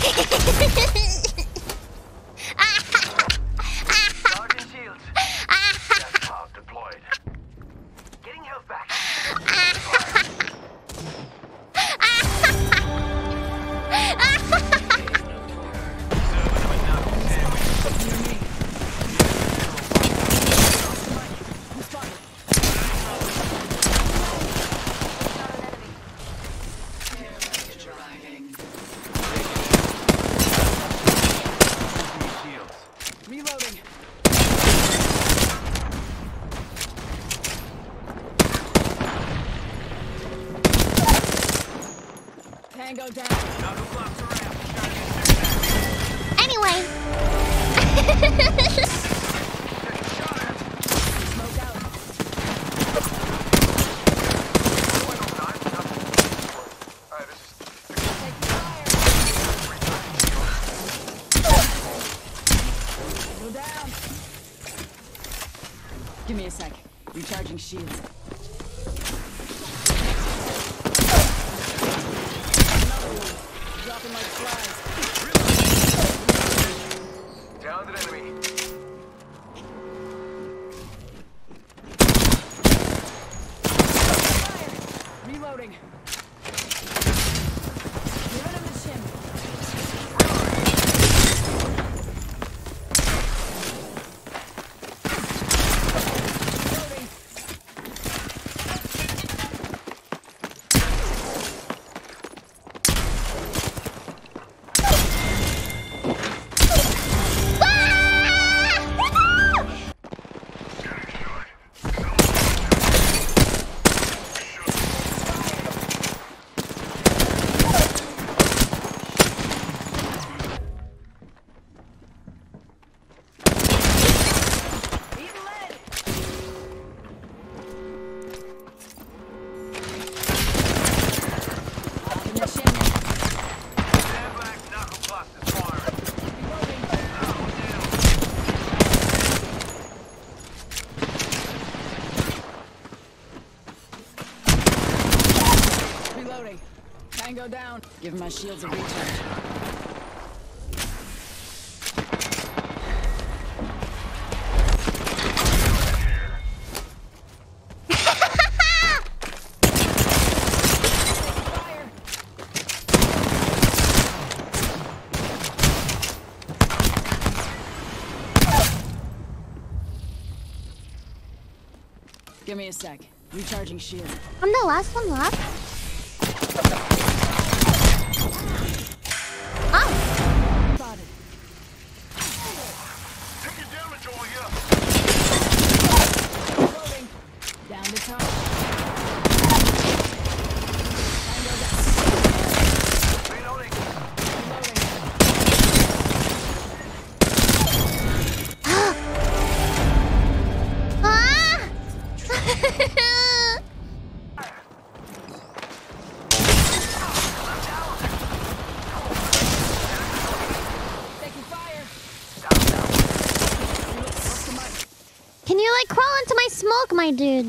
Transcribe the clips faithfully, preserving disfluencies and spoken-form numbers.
Charging shields. Gas pod deployed. Getting health back. Reloading. Tango down. Anyway. Smoke out. Take fire. Go down. Give me a sec. Recharging shields. Dropping like flies. Downed an enemy. Fire. Reloading. Give him the shin. Reloading. Eat lead. Up in the chimney. Stand back, knuckle blast is firing. Reloading. Reloading. Tango down. Give my shields a recharge. Fire. Give me a sec. Recharging shield. I'm the last one left. Oh, Spotted. Take your damage all here. Reloading. Down to top. Tango down. Reloading. Reloading. ah! Taking fire. Can you like crawl into my smoke, my dude?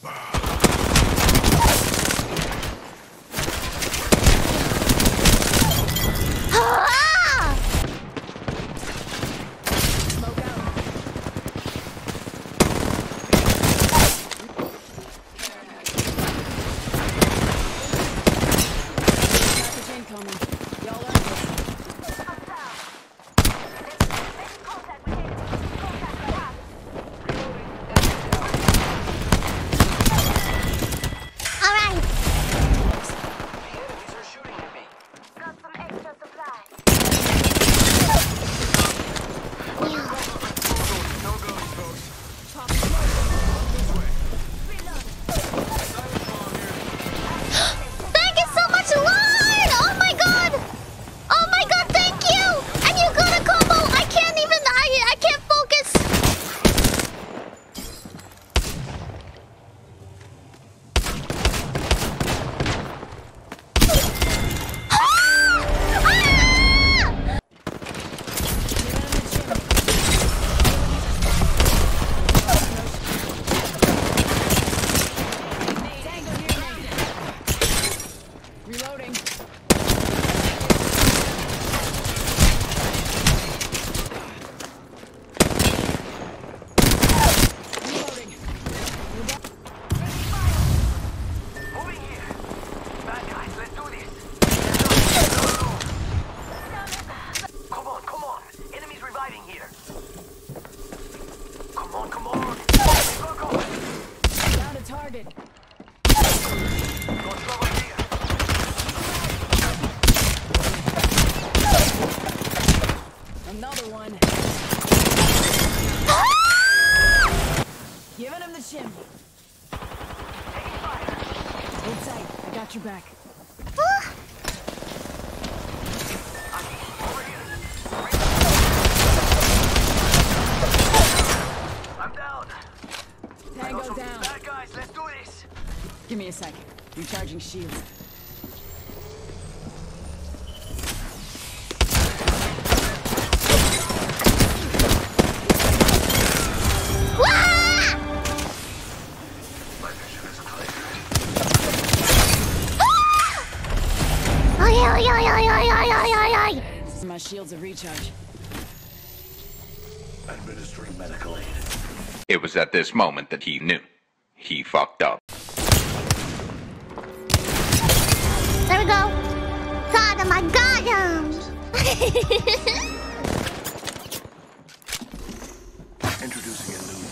Ah! Smoke out. Package incoming. Y'all earned this. one. Giving him the chimney. Hold tight. I got your back. I'm down. Tango down. Bad guys, let's do this. Give me a second. Recharging shield. My vision is clear. Ay, ay, ay, ay, ay, ay, ay, ay, ay. My shields of recharge. Administering medical aid. It was at this moment that he knew. He fucked up. There we go. Got him, I got him. Introducing a new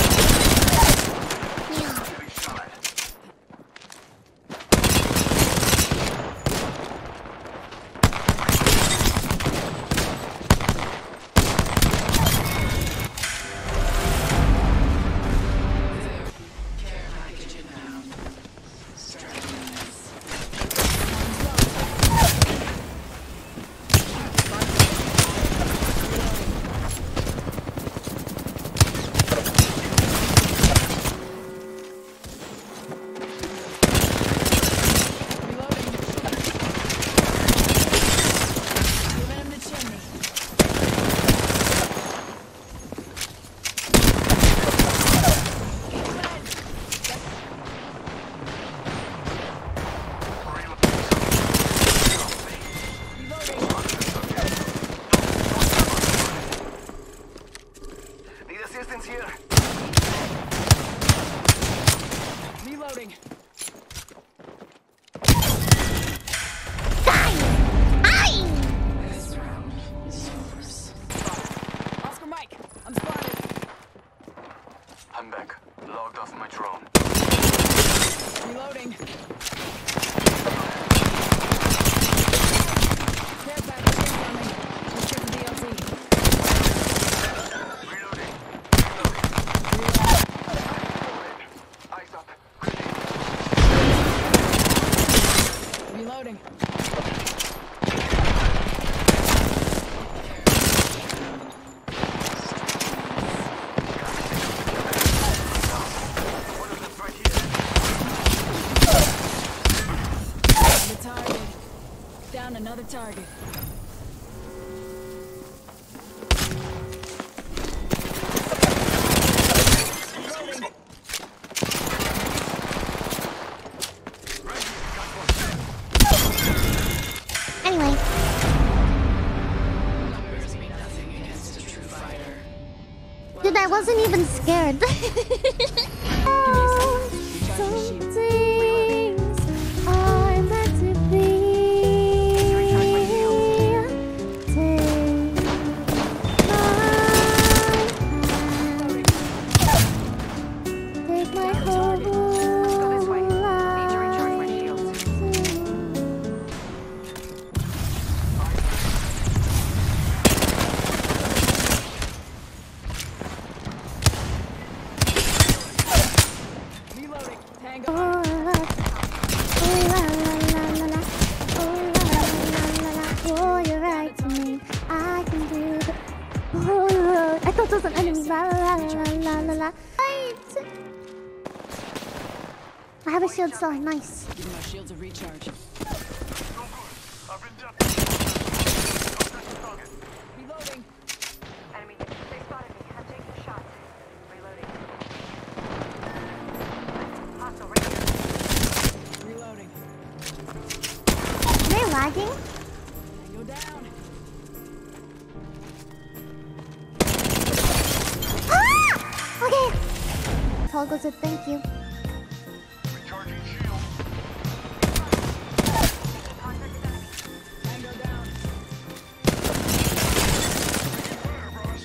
heavy shot. Giving him the chimney. Need assistance here. Reloading. Ay! This round is yours. Oscar Mike, I'm spotted. I'm back. Logged off my drone. Reloading. Care package incoming. Let's check the D L C. Reloading. Eyes up. Reloading. One of them's right here. The target. Down another target. Anyway. Dude, I wasn't even scared. Some things are meant to be. Take my hand. Take my whole Reloading. Tango. Oh, la, la, la, la, la. Oh, la, la, la, la. Oh, you're right to me. I can do it. Oh, I thought it was an enemy. La, la, la, la, la, la. Right. I have a shield still. Nice. Giving my shields a recharge. No good. I've been done. Target. Reloading. Enemy, they spotted me. I'm taking a shot. Reloading. Hostile right here. Reloading. They're lagging. Tango down. Ah! Okay. Toggle said thank you. Recharging shield. Tango down. Fire, bros.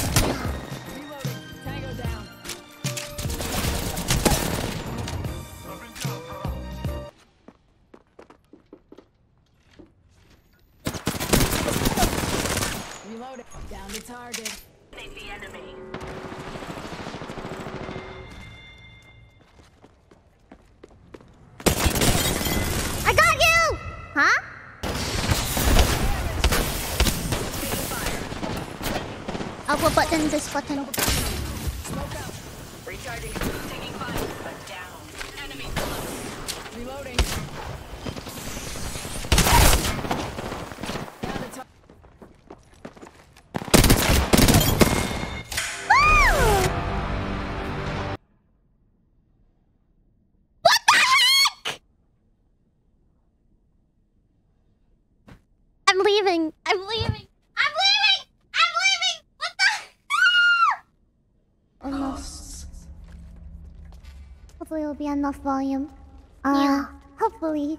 Reloading. Tango down. target. Save the enemy. I got you! Huh? Oh, what button? This button. Recharging. Taking fire. Down. Enemy close. Reloading. Down the top. I'm leaving. I'm leaving. I'm leaving. I'm leaving. What the? Almost. Hopefully it'll be enough volume. Uh, yeah. Hopefully.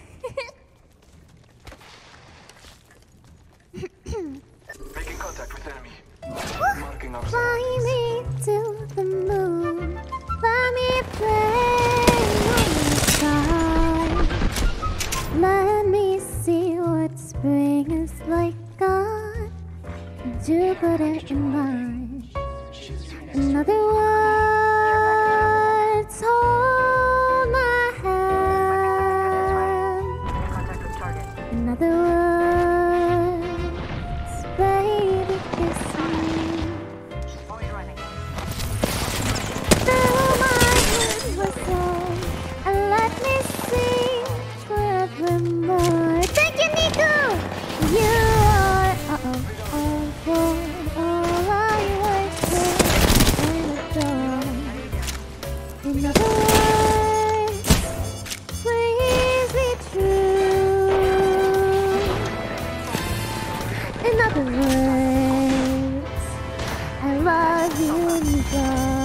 Making contact with enemy. Marking our Fly me to the moon. Fly me play on the sky. Let me see what spring is like on Jupiter in March. In other words, hold my hand. Contact with target. In other words, baby, kiss me. Boy running. Fill my head with song and let me sing forevermore. Thank you, Nico! You are uh-oh, all for all I wait for and adore. In other words, please be true. In other words, I love you, Nico.